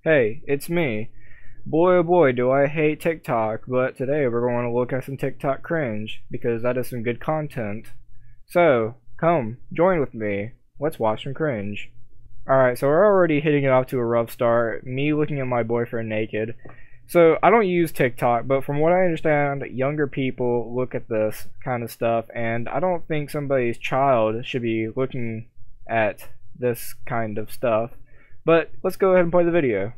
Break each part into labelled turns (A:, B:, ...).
A: Hey, it's me. Boy oh boy do I hate TikTok, but today we're going to look at some TikTok cringe, because that is some good content. So, come, join with me. Let's watch some cringe. Alright, so we're already hitting it off to a rough start, me looking at my boyfriend naked. So, I don't use TikTok, but from what I understand, younger people look at this kind of stuff, and I don't think somebody's child should be looking at this kind of stuff. But let's go ahead and play the video.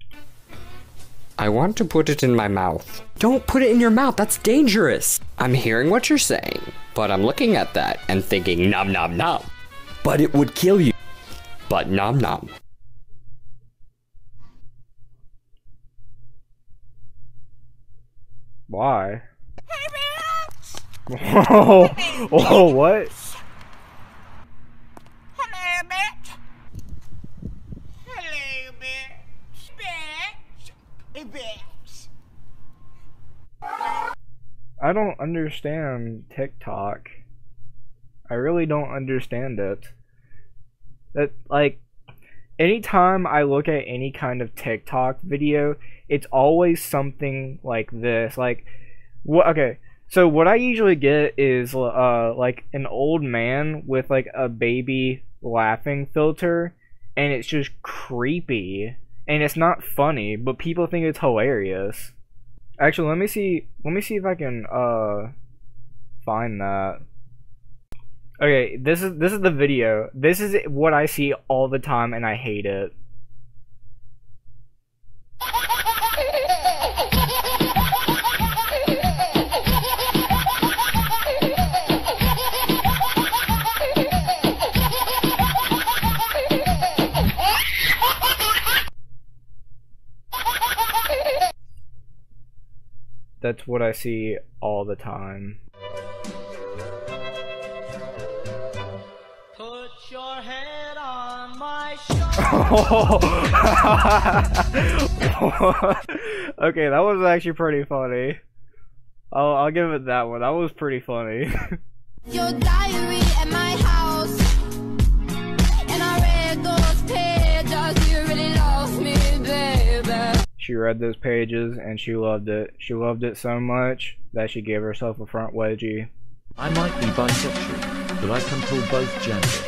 B: I want to put it in my mouth. Don't put it in your mouth, that's dangerous. I'm hearing what you're saying, but I'm looking at that and thinking nom nom nom. But it would kill you. But nom nom.
A: Why? Whoa! Oh, what?
C: Hello, bitch. Hello, bitch. Bitch.
A: I don't understand TikTok. I really don't understand it. That, like, anytime I look at any kind of TikTok video, it's always something like this. Like, what? Okay, so what I usually get is like an old man with like a baby laughing filter, and it's just creepy, and it's not funny, but people think it's hilarious. Actually, let me see if I can find that. Okay, this is the video. This is what I see all the time, and I hate it. That's what I see all the time.
C: Put your head on my shoulder.
A: Okay, that was actually pretty funny. I'll give it that one. That was pretty funny.
D: Your diary at my house, and I read those pages. You really lost me, baby.
A: She read those pages and she loved it. She loved it so much that she gave herself a front wedgie.
E: I might be bisexual, but I can pull both genders.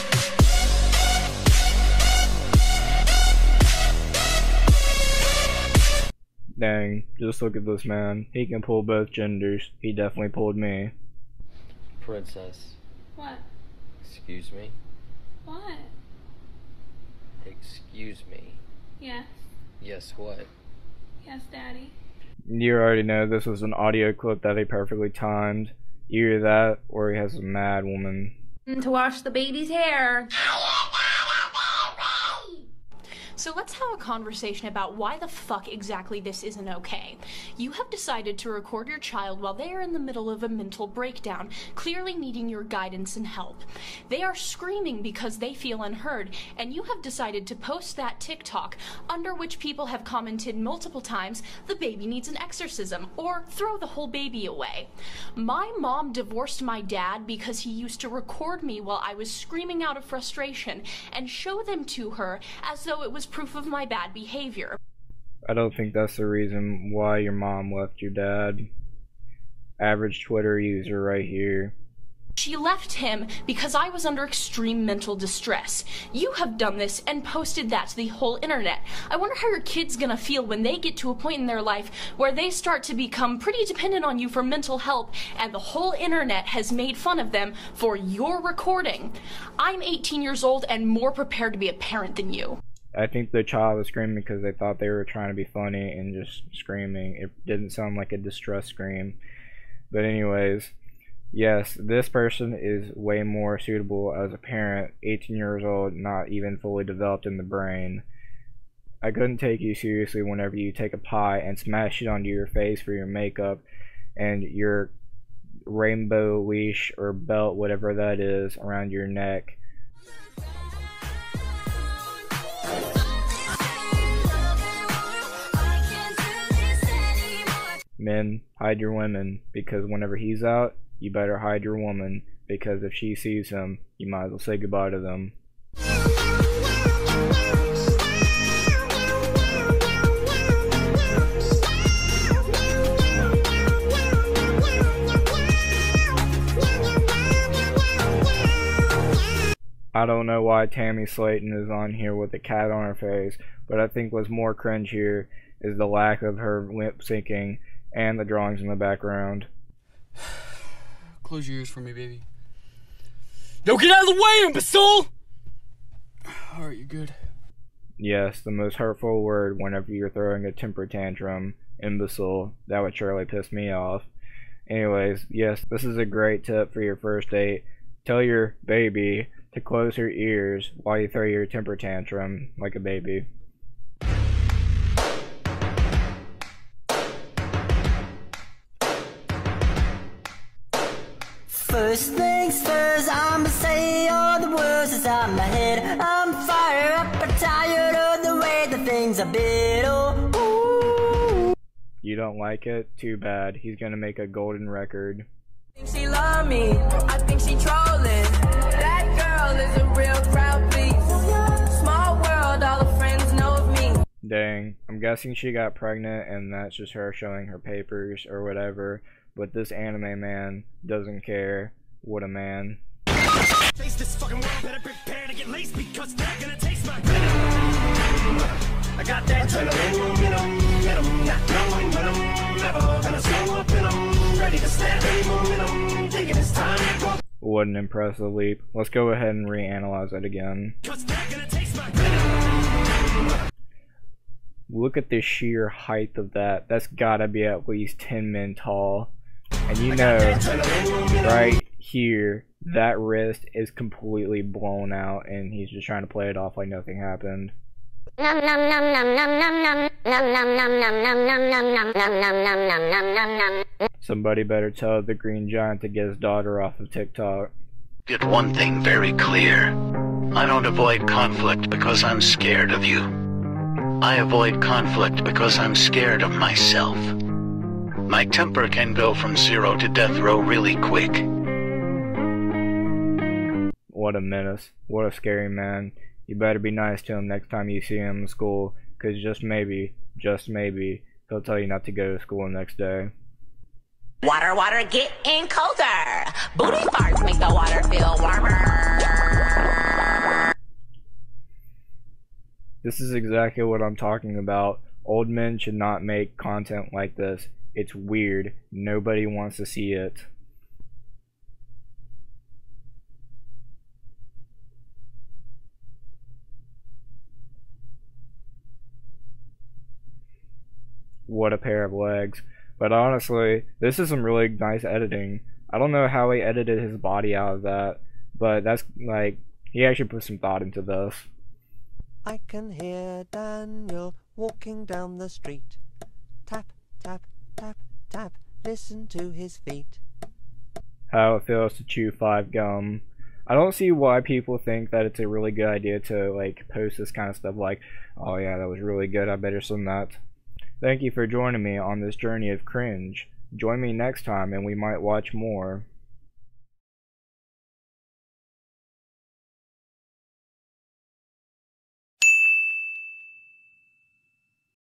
A: Dang, just look at this man. He can pull both genders. He definitely pulled me.
F: Princess.
G: What?
F: Excuse me?
G: What?
F: Excuse me.
G: Yes.
F: Yes, what?
G: Yes, Daddy.
A: You already know this was an audio clip that he perfectly timed. Either that, or he has a mad woman.
G: To wash the baby's hair.
H: So let's have a conversation about why the fuck exactly this isn't okay. You have decided to record your child while they are in the middle of a mental breakdown, clearly needing your guidance and help. They are screaming because they feel unheard, and you have decided to post that TikTok, under which people have commented multiple times, the baby needs an exorcism, or throw the whole baby away. My mom divorced my dad because he used to record me while I was screaming out of frustration and show them to her as though it was proof of my bad behavior.
A: I don't think that's the reason why your mom left your dad. Average Twitter user right here.
H: She left him because I was under extreme mental distress. You have done this and posted that to the whole internet. I wonder how your kid's gonna feel when they get to a point in their life where they start to become pretty dependent on you for mental help, and the whole internet has made fun of them for your recording. I'm 18 years old and more prepared to be a parent than you.
A: I think the child was screaming because they thought they were trying to be funny and just screaming. It didn't sound like a distress scream. But anyways, yes, this person is way more suitable as a parent, 18 years old, not even fully developed in the brain. I couldn't take you seriously whenever you take a pie and smash it onto your face for your makeup and your rainbow leash or belt, whatever that is, around your neck. Men, hide your women, because whenever he's out, you better hide your woman, because if she sees him, you might as well say goodbye to them. I don't know why Tammy Slayton is on here with a cat on her face, but I think what's more cringe here is the lack of her lip syncing and the drawings in the background.
I: Close your ears for me, baby. No, get out of the way, imbecile! Alright, you're good.
A: Yes, the most hurtful word whenever you're throwing a temper tantrum. Imbecile. That would surely piss me off. Anyways, yes, this is a great tip for your first date. Tell your baby to close her ears while you throw your temper tantrum like a baby.
J: First things first, I'ma say all the words that's on my head. I'm fired up, but tired of the way the things are been. Oh,
A: You don't like it? Too bad. He's gonna make a golden record.
J: think she love me, I think she trolling. That girl is a real crowd, please. Small world, all the friends know of me.
A: Dang, I'm guessing she got pregnant and that's just her showing her papers or whatever, but this anime man doesn't care. What a man.
C: Face this fucking world, better prepare to get laced because they're gonna taste my venom. I got that adrenaline in 'em, not knowing when I'm never gonna slow up in 'em. Ready to snap any momentum, thinking it's time to go.
A: What an impressive leap. Let's go ahead and reanalyze it again.
C: Cause they're gonna taste my venom.
A: Look at the sheer height of that. That's gotta be at least 10 men tall. And you know, right here, that wrist is completely blown out and he's just trying to play it off like nothing happened. Somebody better tell the Green Giant to get his daughter off of TikTok.
K: Get one thing very clear. I don't avoid conflict because I'm scared of you. I avoid conflict because I'm scared of myself. My temper can go from 0 to death row really quick.
A: What a menace. What a scary man. You better be nice to him next time you see him in school, cause just maybe, he'll tell you not to go to school the next day.
L: Water, water, getting colder. Booty farts make the water feel warmer.
A: This is exactly what I'm talking about. Old men should not make content like this. It's weird. Nobody wants to see it. What a pair of legs. But honestly, this is some really nice editing. I don't know how he edited his body out of that, but that's like, he actually put some thought into this.
M: I can hear Daniel walking down the street. Tap, tap, tap, tap, listen to his feet.
A: How it feels to chew 5 gum. I don't see why people think that it's a really good idea to like post this kind of stuff like, oh yeah, that was really good, I better send that. Thank you for joining me on this journey of cringe. Join me next time and we might watch more.